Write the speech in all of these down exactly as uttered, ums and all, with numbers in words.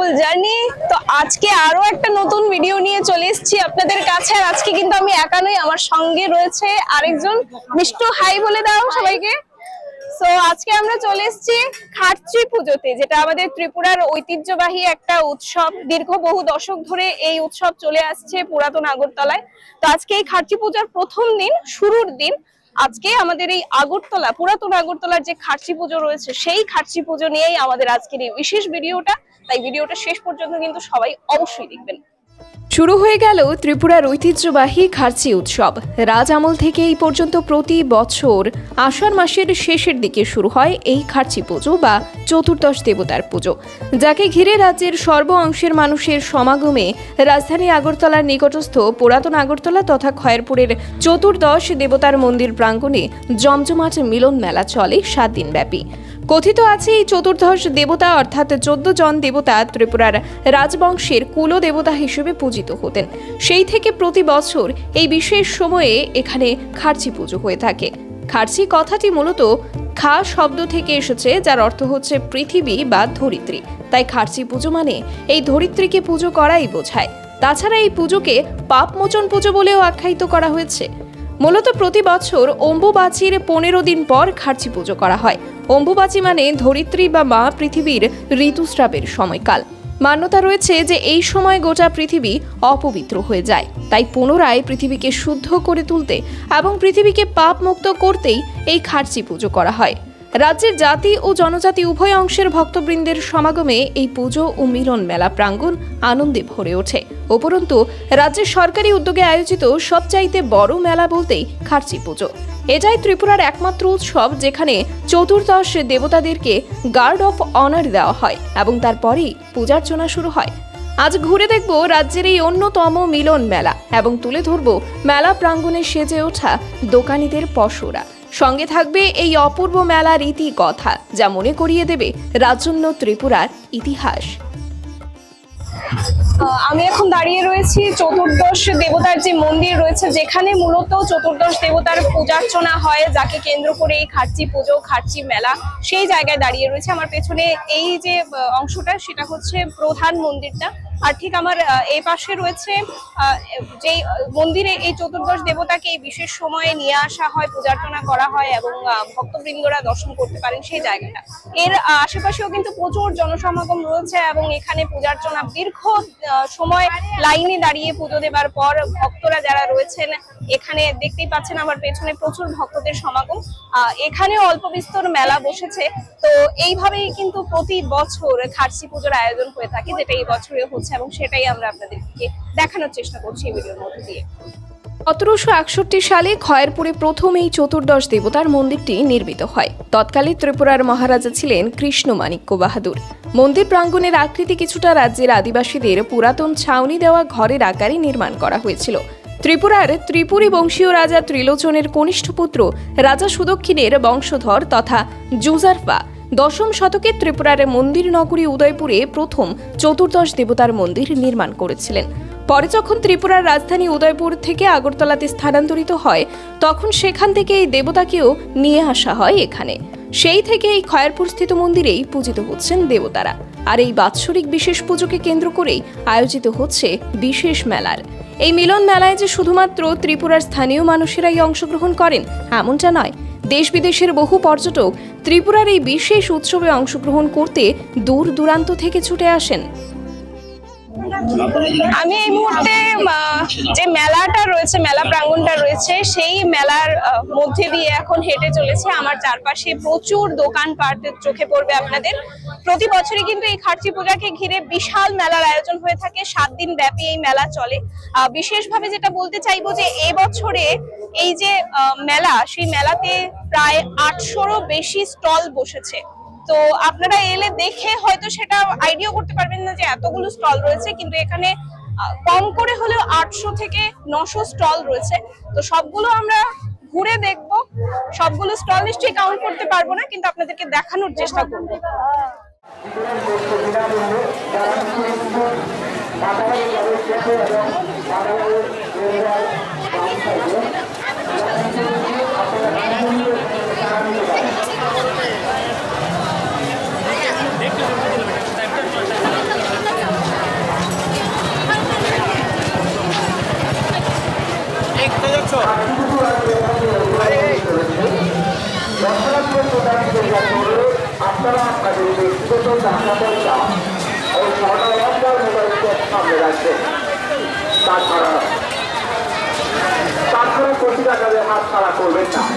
Beautiful journey. তো আজকে আরো একটা নতুন ভিডিও নিয়ে চলে এসেছি আপনাদের কাছে। আর আজকে কিন্তু আমি একা নই, আমার সঙ্গে রয়েছে আরেকজন। মিষ্টু হাই বলে দাও সবাইকে। সো আজকে আমরা চলে এসেছি খার্চি পুজোতে, যেটা আমাদের ত্রিপুরার ঐতিহ্যবাহী একটা উৎসব। দীর্ঘ বহু দশক ধরে এই উৎসব চলে আসছে পুরাতন আগরতলায়। তো আজকে এই খার্চি পূজার প্রথম দিন, শুরুর দিন। আজকে আমাদের এই আগরতলা, পুরাতন আগরতলার যে খার্চি পুজো রয়েছে, সেই খার্চি পুজো নিয়েই আমাদের আজকের এই বিশেষ ভিডিওটা। তাই ভিডিওটা শেষ পর্যন্ত কিন্তু সবাই অবশ্যই দেখবেন। শুরু হয়ে গেল ত্রিপুরার ঐতিহ্যবাহী খার্চি উৎসব। রাজ আমল থেকে এই পর্যন্ত প্রতি বছর আষাঢ় মাসের শেষের দিকে শুরু হয় এই খার্চি পুজো বা চতুর্দশ দেবতার পুজো, যাকে ঘিরে রাজ্যের সর্ব অংশের মানুষের সমাগমে রাজধানী আগরতলার নিকটস্থ পুরাতন আগরতলা তথা খয়েরপুরের চতুর্দশ দেবতার মন্দির প্রাঙ্গণে জমজমাট মিলন মেলা চলে সাত দিন ব্যাপী। কথিত আছে এই চতুর্দশ দেবতা অর্থাৎ চোদ্দ জন দেবতা ত্রিপুরার রাজবংশের কুল দেবতা হিসেবে পূজিত হতেন। সেই থেকে প্রতি বছর এই বিশেষ সময়ে এখানে খার্চি পুজো হয়ে থাকে। খার্চি কথাটি মূলত খা শব্দ থেকে এসেছে, যার অর্থ হচ্ছে পৃথিবী বা ধরিত্রী। তাই খার্চি পুজো মানে এই ধরিত্রীকে পুজো করাই বোঝায়। তাছাড়া এই পুজোকে পাপমোচন পুজো বলেও আখ্যায়িত করা হয়েছে। মূলত প্রতি বছর অম্বুবাচীর পনেরো দিন পর খার্চি পুজো করা হয়। অম্বুবাচী মানে ধরিত্রী বা মা পৃথিবীর ঋতুস্রাবের সময়কাল। মান্যতা রয়েছে যে এই সময় গোটা পৃথিবী অপবিত্র হয়ে যায়, তাই পুনরায় পৃথিবীকে শুদ্ধ করে তুলতে এবং পৃথিবীকে পাপ মুক্ত করতেই এই খার্চি পুজো করা হয়। রাজ্যের জাতি ও জনজাতি উভয় অংশের ভক্তবৃন্দের সমাগমে এই পুজো ও মিলন মেলা প্রাঙ্গণ আনন্দে ভরে ওঠে। উপরন্তু রাজ্যের সরকারি উদ্যোগে আয়োজিত সবচাইতে বড় মেলা বলতেই খার্চি পুজো। এটাই ত্রিপুরার একমাত্র উৎসব যেখানে চতুর্দশ দেবতাদেরকে গার্ড অফ অনার দেওয়া হয় এবং তারপরেই পূজার্চনা শুরু হয়। আজ ঘুরে দেখব রাজ্যের এই অন্যতম মিলন মেলা এবং তুলে ধরব মেলা প্রাঙ্গণে সেজে ওঠা দোকানীদের পসরা। সঙ্গে থাকবে এই অপূর্ব মেলার ইতি কথা, যা মনে করিয়ে দেবে রাজন্য ত্রিপুরার ইতিহাস। আমি এখন দাঁড়িয়ে রয়েছি চতুর্দশ দেবতার যে মন্দির রয়েছে, যেখানে মূলত চতুর্দশ দেবতার পূজার্চনা হয়, যাকে কেন্দ্র করে এই খার্চি পুজো, খার্চি মেলা, সেই জায়গায় দাঁড়িয়ে রয়েছে। আমার পেছনে এই যে অংশটা, সেটা হচ্ছে প্রধান মন্দিরটা। আর ঠিক আমার এই পাশে রয়েছে যে মন্দিরে এই চতুর্দশ দেবতাকে এই বিশেষ সময়ে নিয়ে আসা হয়, পূজার্চনা করা হয় এবং ভক্তবৃন্দরা দর্শন করতে পারেন সেই জায়গাটা। এর আশেপাশেও কিন্তু প্রচুর জনসমাগম রয়েছে এবং এখানে পূজার্চনা দীর্ঘ সময় লাইনে দাঁড়িয়ে পুজো দেবার পর ভক্তরা যারা রয়েছেন, এখানে দেখতেই পাচ্ছেন আমার পেছনে প্রচুর ভক্তদের সমাগম। এখানেও অল্প বিস্তর মেলা বসেছে। তো এইভাবেই কিন্তু প্রতি বছর খার্চি পুজোর আয়োজন হয়ে থাকে, যেটা এই বছরে হচ্ছে এবং সেটাই আমরা আপনাদেরকে দেখানোর চেষ্টা করছি এই ভিডিওর মধ্যে দিয়ে। সতেরোশো একষট্টি সালে খয়েরপুরে প্রথম এই চতুর্দশ দেবতার মন্দিরটি নির্মিত হয়। তৎকালীন ত্রিপুরার মহারাজা ছিলেন কৃষ্ণমাণিক্য বাহাদুর। মন্দির প্রাঙ্গণের আকৃতি কিছুটা রাজ্যের আদিবাসীদের পুরাতন ছাউনি দেওয়া ঘরের আকারে নির্মাণ করা হয়েছিল। ত্রিপুরার ত্রিপুরী বংশীয় রাজা ত্রিলোচনের কনিষ্ঠ পুত্র রাজা সুদক্ষিণের বংশধর তথা জুজারফা দশম শতকে ত্রিপুরার মন্দির নগরী উদয়পুরে প্রথম চতুর্দশ দেবতার মন্দির নির্মাণ করেছিলেন। পরে যখন ত্রিপুরার রাজধানী উদয়পুর থেকে আগরতলাতে স্থানান্তরিত হয়, তখন সেখান থেকে এই দেবতাকেও নিয়ে আসা হয় এখানে। সেই থেকে এই খয়েরপুর স্থিত মন্দিরেই পূজিত হচ্ছেন দেবতারা। আর এই বাৎসরিক বিশেষ পুজোকে কেন্দ্র করেই আয়োজিত হচ্ছে বিশেষ মেলার। এই মিলন মেলায় যে শুধুমাত্র ত্রিপুরার স্থানীয় মানুষেরাই অংশগ্রহণ করেন এমনটা নয়, দেশ বিদেশের বহু পর্যটক ত্রিপুরার এই বিশেষ উৎসবে অংশগ্রহণ করতে দূর দূরান্ত থেকে ছুটে আসেন। আমি এই মুহূর্তে যে মেলাটা রয়েছে, মেলা প্রাঙ্গণটা রয়েছে, সেই মেলার মধ্যে দিয়ে এখন হেঁটে চলেছে। আমার চারপাশে প্রচুর দোকানপাট চোখে পড়বে আপনাদের। প্রতি বছরই কিন্তু এই খার্চি পূজাকে ঘিরে বিশাল মেলার আয়োজন হয়ে থাকে। সাত দিন ব্যাপী এই মেলা চলে। বিশেষভাবে যেটা বলতে চাইবো যে এবছরে এই যে মেলা, সেই মেলাতে প্রায় আটশোরও বেশি স্টল বসেছে। তো আপনারা এলে দেখে হয়তো সেটা আইডিয়া করতে পারবেন না যে এতগুলো স্টল রয়েছে, কিন্তু এখানে কম করে হলেও আটশো থেকে নশো স্টল রয়েছে। তো সবগুলো আমরা ঘুরে দেখব। সবগুলো স্টল নিশ্চয়ই কাউন্ট করতে পারবো না, কিন্তু আপনাদেরকে দেখানোর চেষ্টা করব। আপনারা আপনাদের ব্যক্তিগত টাকা পয়সা ও সরকার নম্বর মোবাইলকে সামনে রাখবেন। তাছাড়া তাছাড়া কোটি টাকাদের হাত ছাড়া করবেন না।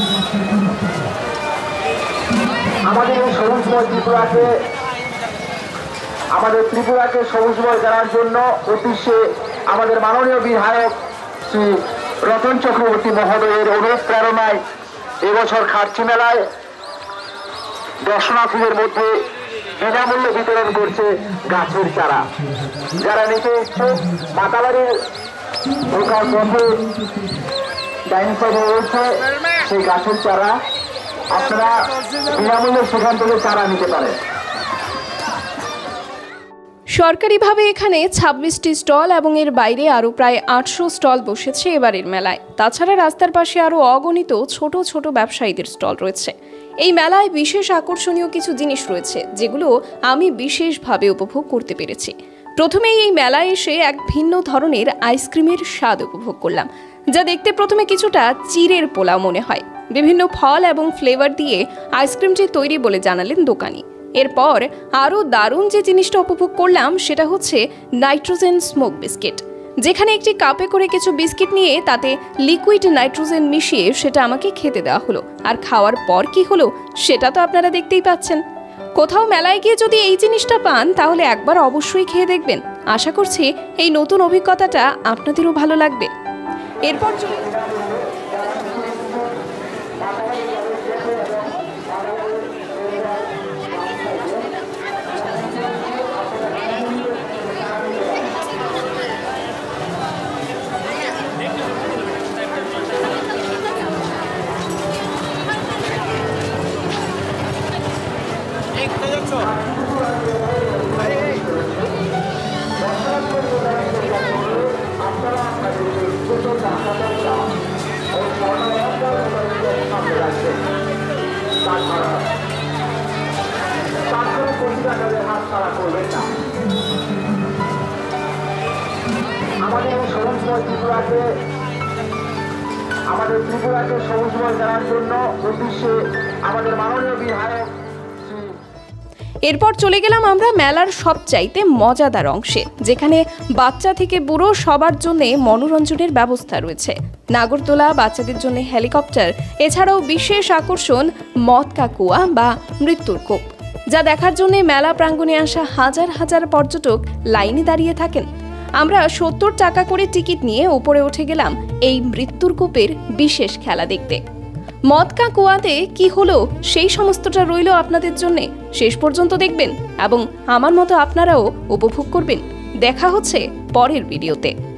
আমাদের এই সবুজময় ত্রিপুরাকে আমাদের ত্রিপুরাকে সবুজময় করার জন্য উদ্দেশ্যে আমাদের মাননীয় বিধায়ক শ্রী রতন চক্রবর্তী মহোদয়ের অনুপ্রেরণায় এবছর খার্চি মেলায় দর্শনার্থীদের মধ্যে বিনামূল্যে বিতরণ করছে গাছের চারা। যারা নিতে ইচ্ছুক মাতাবাড়ির ঢোকার পথে ডাইনিং সাইডে রয়েছে সেই গাছের চারা, আপনারা বিনামূল্যে সেখান থেকে চারা নিতে পারেন। সরকারিভাবে এখানে ছাব্বিশটি স্টল এবং এর বাইরে আরও প্রায় আটশো স্টল বসেছে এবারের মেলায়। তাছাড়া রাস্তার পাশে আরও অগণিত ছোট ছোট ব্যবসায়ীদের স্টল রয়েছে। এই মেলায় বিশেষ আকর্ষণীয় কিছু জিনিস রয়েছে যেগুলো আমি বিশেষভাবে উপভোগ করতে পেরেছি। প্রথমেই এই মেলায় এসে এক ভিন্ন ধরনের আইসক্রিমের স্বাদ উপভোগ করলাম, যা দেখতে প্রথমে কিছুটা চিড়ের পোলাও মনে হয়। বিভিন্ন ফল এবং ফ্লেভার দিয়ে আইসক্রিমটি তৈরি বলে জানালেন দোকানি। এরপর আরও দারুণ যে জিনিসটা উপভোগ করলাম সেটা হচ্ছে নাইট্রোজেন স্মোক বিস্কিট, যেখানে একটি কাপে করে কিছু বিস্কিট নিয়ে তাতে লিকুইড নাইট্রোজেন মিশিয়ে সেটা আমাকে খেতে দেওয়া হলো। আর খাওয়ার পর কি হলো সেটা তো আপনারা দেখতেই পাচ্ছেন। কোথাও মেলায় গিয়ে যদি এই জিনিসটা পান তাহলে একবার অবশ্যই খেয়ে দেখবেন। আশা করছি এই নতুন অভিজ্ঞতাটা আপনাদেরও ভালো লাগবে। এরপর আমাদের এই সবুজময় ত্রিপুরাকে আমাদের ত্রিপুরাকে সবুজময় করার জন্য উদ্দেশ্যে আমাদের মাননীয় বিধায়ক। এরপর চলে গেলাম আমরা মেলার সবচাইতে মজাদার অংশে, যেখানে বাচ্চা থেকে বুড়ো সবার জন্য মনোরঞ্জনের ব্যবস্থা রয়েছে। নাগরদোলা, বাচ্চাদের জন্য হেলিকপ্টার, এছাড়াও বিশেষ আকর্ষণ মদকা কুয়া বা মৃত্যুর কূপ, যা দেখার জন্য মেলা প্রাঙ্গণে আসা হাজার হাজার পর্যটক লাইনে দাঁড়িয়ে থাকেন। আমরা সত্তর টাকা করে টিকিট নিয়ে উপরে উঠে গেলাম এই মৃত্যুর কূপের বিশেষ খেলা দেখতে। মদকা কুয়াতে কি হলো সেই সমস্তটা রইল আপনাদের জন্যে। শেষ পর্যন্ত দেখবেন এবং আমার মতো আপনারাও উপভোগ করবেন। দেখা হচ্ছে পরের ভিডিওতে।